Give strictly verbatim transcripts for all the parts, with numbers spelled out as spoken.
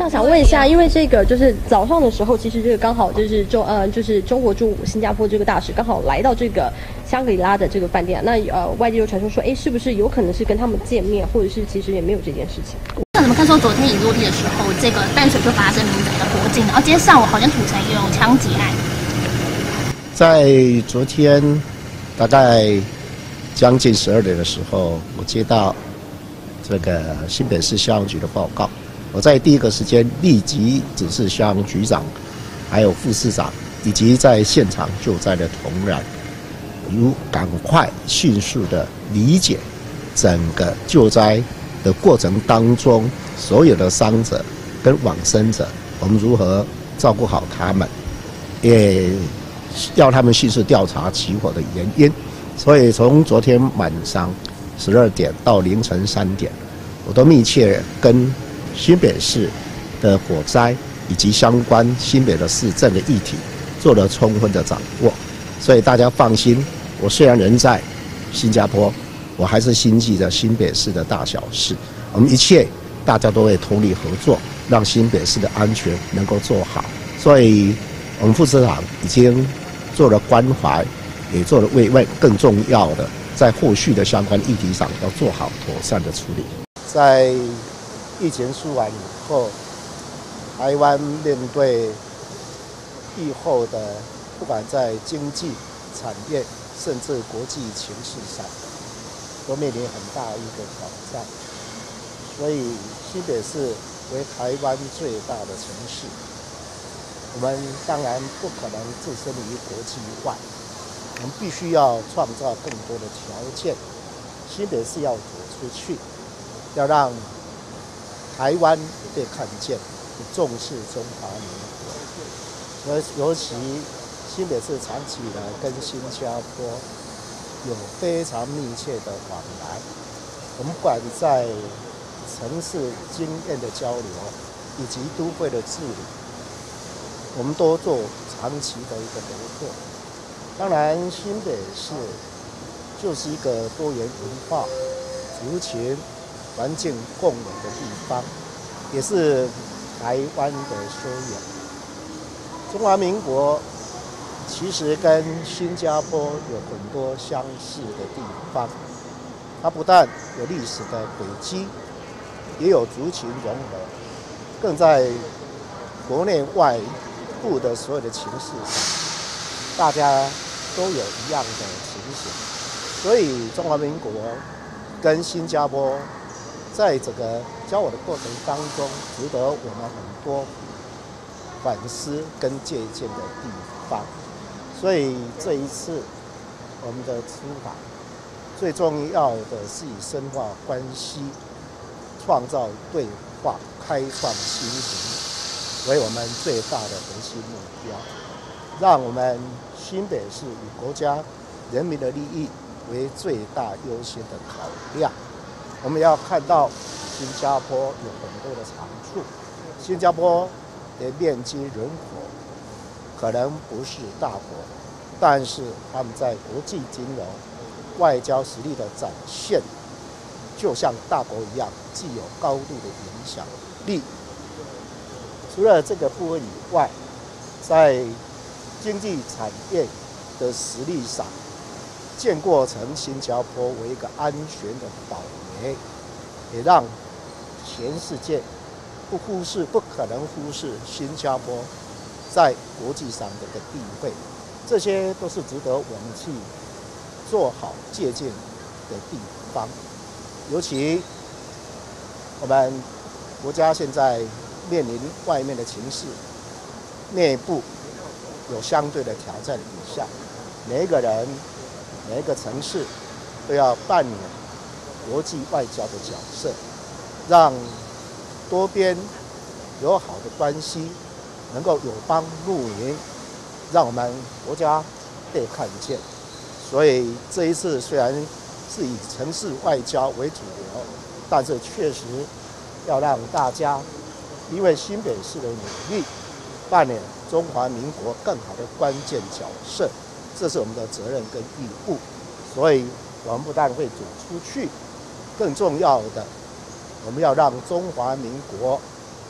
想想问一下，因为这个就是早上的时候，其实这个刚好就是中呃就是中国驻新加坡这个大使刚好来到这个香格里拉的这个饭店，那呃外界就传说说，哎，是不是有可能是跟他们见面，或者是其实也没有这件事情？ 那怎么看说昨天一落地的时候，这个淡水就发生民宅的火警，然后今天上午好像土城也有枪击案。 在昨天大概将近十二点的时候，我接到这个新北市消防局的报告。我在第一个时间立即指示消防局长、还有副市长以及在现场救灾的同仁，如赶快迅速的理解整个救灾的过程当中所有的伤者跟往生者，我们如何照顾好他们，也要他们迅速调查起火的原因。所以从昨天晚上十二点到凌晨三点，我都密切跟新北市的火灾以及相关新北的市政的议题做了充分的掌握，所以大家放心，我虽然人在新加坡，我还是心系着新北市的大小事，我们一切大家都会通力合作，让新北市的安全能够做好。所以我们副市长已经做了关怀，也做了慰问，更重要的在后续的相关议题上要做好妥善的处理。在疫情舒完以后，台湾面对疫后的，不管在经济、产业，甚至国际情势上，都面临很大一个挑战。所以新北市为台湾最大的城市，我们当然不可能置身于国际外，我们必须要创造更多的条件。新北市要走出去，要让台湾被看见，重视中华民国。而尤其新北市长期以来跟新加坡有非常密切的往来，我们不管在城市经验的交流，以及都会的治理，我们都做长期的一个合作。当然，新北市就是一个多元文化、族群、环境共有的地方，也是台湾的缩影。中华民国其实跟新加坡有很多相似的地方，它不但有历史的轨迹，也有族群融合，更在国内外部的所有的情势上，大家都有一样的情形。所以中华民国跟新加坡在这个交往的过程当中，值得我们很多反思跟借鉴的地方。所以这一次我们的出访，最重要的是以深化关系、创造对话、开创新型为我们最大的核心目标，让我们新北市以国家人民的利益为最大优先的考量。我们要看到新加坡有很多的长处，新加坡的面积人口可能不是大国，但是他们在国际金融、外交实力的展现，就像大国一样，具有高度的影响力。除了这个部分以外，在经济产业的实力上，建构成新加坡为一个安全的堡垒，也让全世界不忽视、不可能忽视新加坡在国际上的一个地位。这些都是值得我们去做好借鉴的地方。尤其我们国家现在面临外面的情势，内部有相对的挑战以下，每一个人、每一个城市都要扮演国际外交的角色，让多边友好的关系能够有邦入民，让我们国家被看见。所以这一次虽然是以城市外交为主流，但是确实要让大家因为新北市的努力，扮演中华民国更好的关键角色，这是我们的责任跟义务。所以我们不但会走出去，更重要的，我们要让中华民国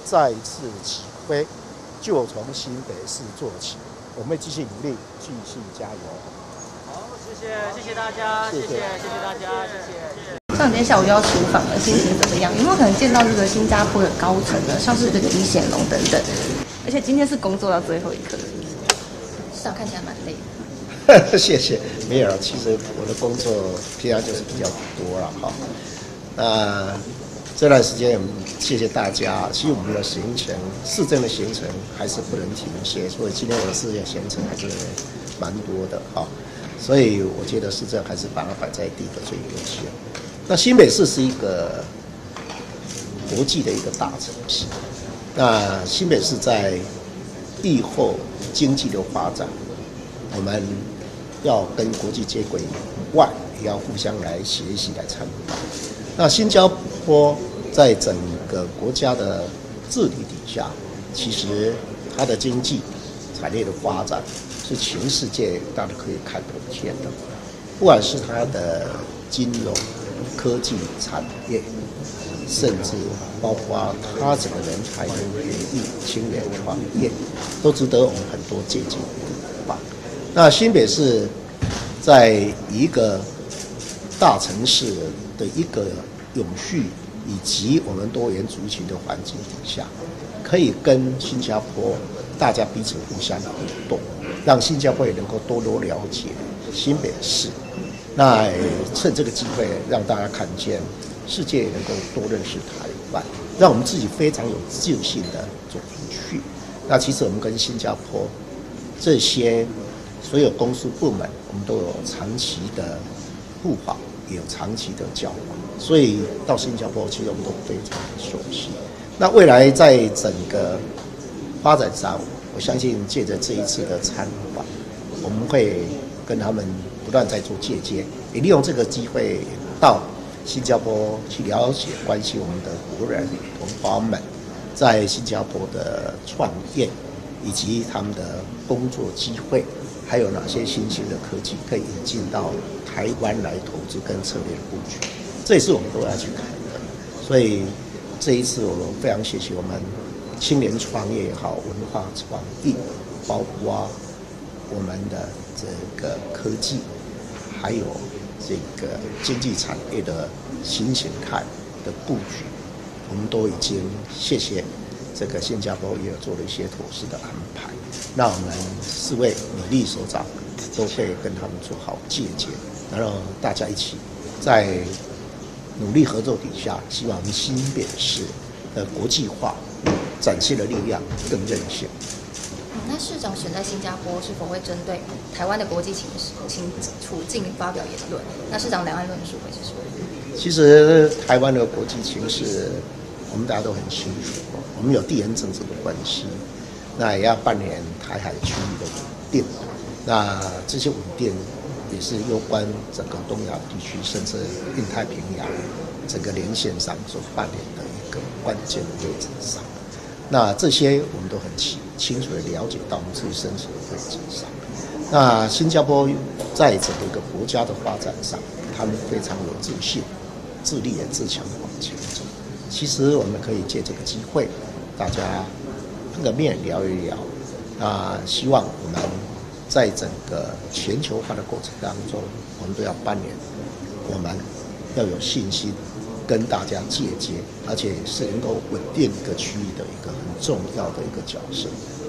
再次指挥，就从新北市做起。我们会继续努力，继续加油。 好，谢谢，谢谢大家，谢谢，谢谢大家，谢谢。 像今天下午就要出访了，心情怎么样？有没有可能见到这个新加坡的高层呢？像是这个李显龙等等。而且今天是工作到最后一刻，是不是？ 市长看起来蛮累的。 谢谢，没有了。其实我的工作平常就是比较多了哈。那这段时间，谢谢大家。其实我们的行程，市政的行程还是不能停歇，所以今天我的事业行程还是蛮多的哈。所以我觉得市政还是把它摆在第一个最优先。那新北市是一个国际的一个大城市，那新北市在疫后经济的发展，我们要跟国际接轨以外，也要互相来学习来参考。那新加坡在整个国家的治理底下，其实它的经济产业的发展是全世界大家可以看得见的，不管是它的金融、科技产业，甚至包括它整个人才跟培育、青年创业，都值得我们很多借鉴吧。那新北市在一个大城市的一个永续以及我们多元族群的环境底下，可以跟新加坡大家彼此互相互动，让新加坡也能够多多了解新北市。那趁这个机会让大家看见世界也能够多认识台湾，让我们自己非常有自信的走出去。那其实我们跟新加坡这些所有公司部门，我们都有长期的互访，也有长期的交往，所以到新加坡其实我们都非常的熟悉。那未来在整个发展上，我相信借着这一次的参访，我们会跟他们不断在做借鉴，也利用这个机会到新加坡去了解、关心我们的国人同胞们在新加坡的创业，以及他们的工作机会，还有哪些新兴的科技可以引进到台湾来投资跟策略的布局，这也是我们都要去看的。所以这一次我们非常谢谢我们青年创业也好，文化创意，包括我们的这个科技，还有这个经济产业的新形态的布局，我们都已经谢谢这个新加坡也有做了一些妥适的安排。那我们四位米粒首长都会跟他们做好借鉴，然后大家一起在努力合作底下，希望我们新北市的国际化展现的力量更韧性。 那市长选在新加坡，是否会针对台湾的国际情情处境发表言论？那市长两岸论述会是什么？ 其实台湾的国际情势，我们大家都很清楚，我们有地缘政治的关系，那也要扮演台海区域的稳定。那这些稳定也是攸关整个东亚地区，甚至印太平洋整个连线上所扮演的一个关键的位置上。那这些我们都很清清楚的了解到我们自己身处的位置上。那新加坡在整个一个国家的发展上，他们非常有自信，自立也自强的往前走。其实我们可以借这个机会，大家碰个面聊一聊。那希望我们在整个全球化的过程当中，我们都要扮演我们要有信心跟大家借鉴，而且是能够稳定一个区域的一个很重要的一个角色。